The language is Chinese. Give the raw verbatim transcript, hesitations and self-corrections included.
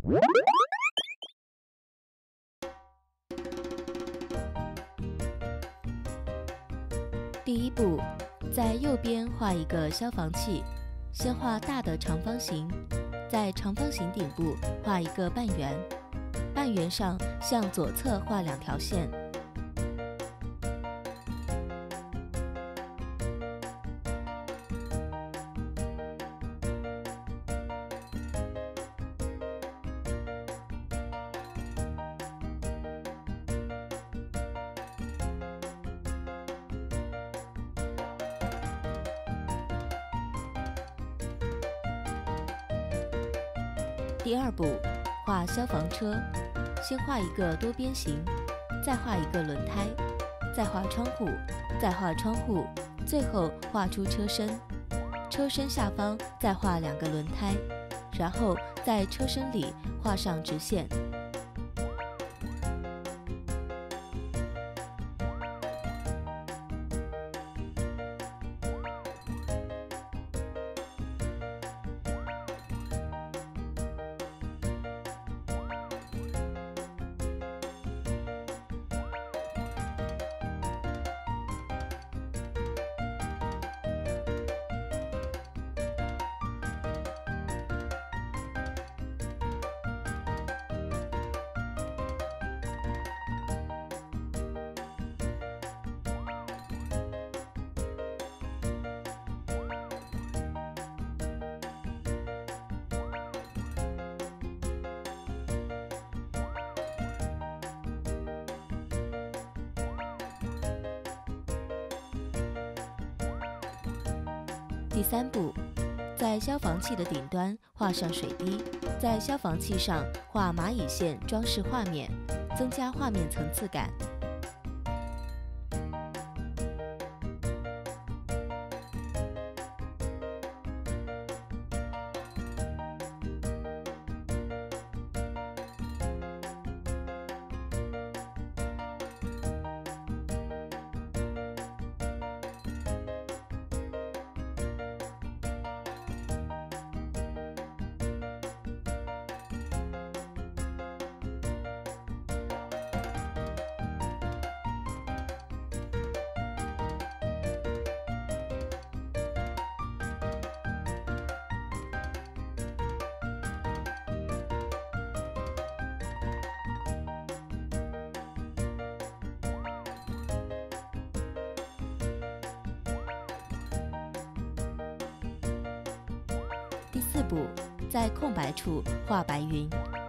第一步，在右边画一个消防器，先画大的长方形，在长方形顶部画一个半圆，半圆上向左侧画两条线。第二步，画消防车，先画一个多边形，再画一个轮胎，再画窗户，再画窗户，最后画出车身。车身下方再画两个轮胎，然后在车身里画上直线。第三步，在消防器的顶端画上水滴，在消防器上画蚂蚁线装饰画面，增加画面层次感。第四步，在空白处画白云，